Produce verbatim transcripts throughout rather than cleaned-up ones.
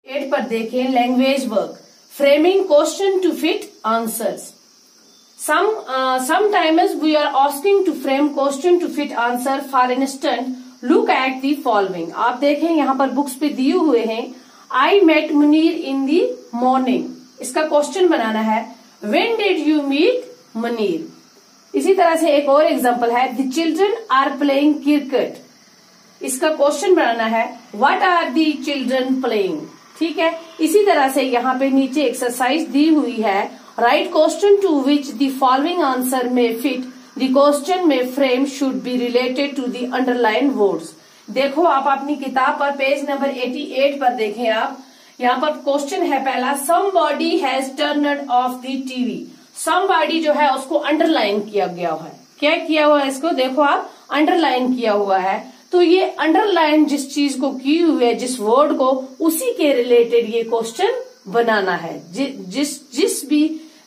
Eight पर देखें language work, framing question to fit answers. Some uh, sometimes we are asking to frame question to fit answer. For instance, look at the following. आप देखें यहाँ पर books पे दिए हुए हैं I met Munir in the morning. इसका question बनाना है When did you meet Munir? इसी तरह से एक और एग्जांपल है The children are playing cricket. इसका क्वेश्चन बनाना है What are the children playing? ठीक है। इसी तरह से यहाँ पे नीचे एक्सरसाइज दी हुई है Write question to which the following answer may fit. The question may frame should be related to the underlined words. देखो आप अपनी किताब पर पेज नंबर अठासी पर देखें आप, यहाँ पर क्वेश्चन है पहला somebody has turned off the T V. somebody जो है उसको अंडरलाइन किया गया है। क्या किया हुआ है इसको देखो आप अंडरलाइन किया हुआ है। तो ये अंडरलाइन जिस चीज को की हुई है, जिस वर्ड को, उसी के रिलेटेड ये क्वेश्चन बनाना है। जि, जिस जिस भी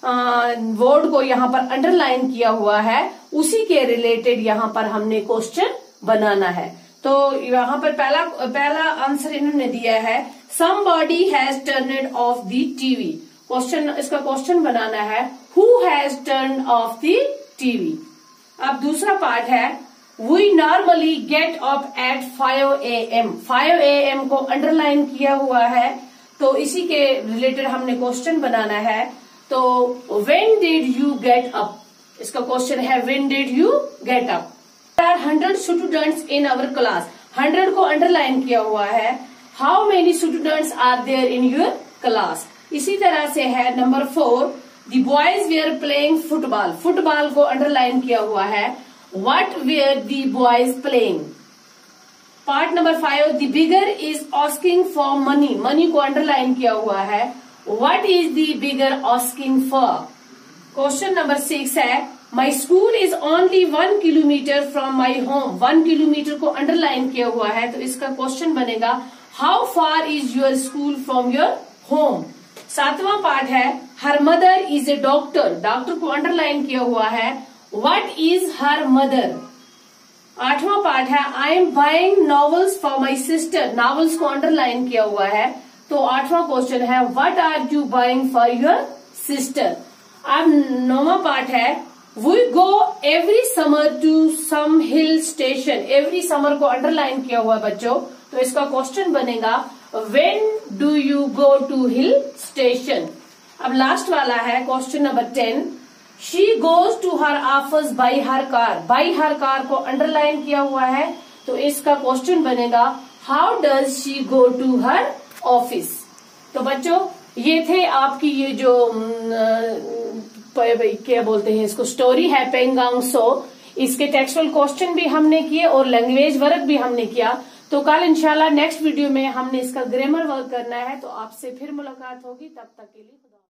वर्ड को यहाँ पर अंडरलाइन किया हुआ है उसी के रिलेटेड यहाँ पर हमने क्वेश्चन बनाना है। तो यहाँ पर पहला पहला आंसर इन्होंने दिया है somebody has turned off the T V. Question इसका क्वेश्चन बनाना है who has turned off the T V. अब दूसरा पार्ट है we normally get up at five A M. five A M को अंडरलाइन किया हुआ है तो इसी के रिलेटेड हमने क्वेश्चन बनाना है। तो when did you get up? इसका क्वेश्चन है when did you get up? There are hundred students in our class. hundred को अंडरलाइन किया हुआ है। How many students are there in your class? इसी तरह से है number four the boys were playing football. Football को अंडरलाइन किया हुआ है। What were the boys playing? Part number five the beggar is asking for money. Money को underline किया हुआ है। What is the beggar asking for? Question number six है My school is only one kilometer from my home. One kilometre को underline किया हुआ है तो इसका क्वेश्चन बनेगा How far is your school from your home? सातवां पार्ट है Her mother is a doctor. Doctor को अंडरलाइन किया हुआ है What is her mother? आठवां पार्ट है I am buying novels for my sister. Novels को अंडरलाइन किया हुआ है तो आठवां क्वेश्चन है what are you buying for your sister. अब नौवां पार्ट है we go every summer to some hill station. Every summer को अंडरलाइन किया हुआ है बच्चों तो इसका क्वेश्चन बनेगा when do you go to hill station. अब लास्ट वाला है question number ten She goes to her office by her car. By her car को अंडरलाइन किया हुआ है तो इसका क्वेश्चन बनेगा How does she go to her office? तो बच्चों ये थे आपकी ये जो क्या बोलते हैं इसको स्टोरी है पेंगांग सो। इसके टेक्सचुअल क्वेश्चन भी हमने किए और लैंग्वेज वर्क भी हमने किया। तो कल इंशाल्लाह नेक्स्ट वीडियो में हमने इसका ग्रामर वर्क करना है। तो आपसे फिर मुलाकात होगी, तब तक के लिए।